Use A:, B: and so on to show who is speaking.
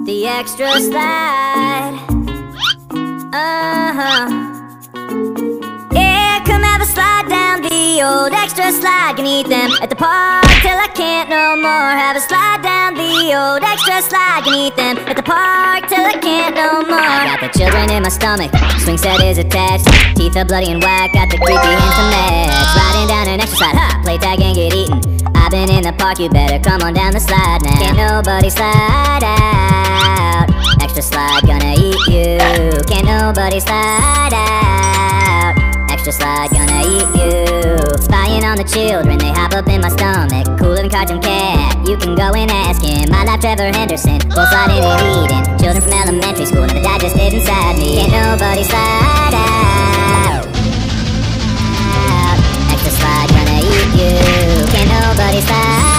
A: the extra slide. Yeah, come have a slide down the old extra slide. Can eat them at the park till I can't no more. Have a slide down the old extra slide. Can eat them at the park till I can't no more. Got the children in my stomach, swing set is attached. Teeth are bloody and white, got the creepy hints to match. Riding down an extra slide, ha, play tag and get eaten. I've been in the park, you better come on down the slide now. Can't nobody slide out, extra slide gonna eat you. Can't nobody slide out, extra slide gonna eat you. Spying on the children, they hop up in my stomach. Cooler than Cartoon Cat, you can go and ask him. My life Trevor Henderson, full sliding and eating. Children from elementary school, now the dad just stayed inside me. Can't nobody slide out, extra slide gonna eat you. Can't nobody slide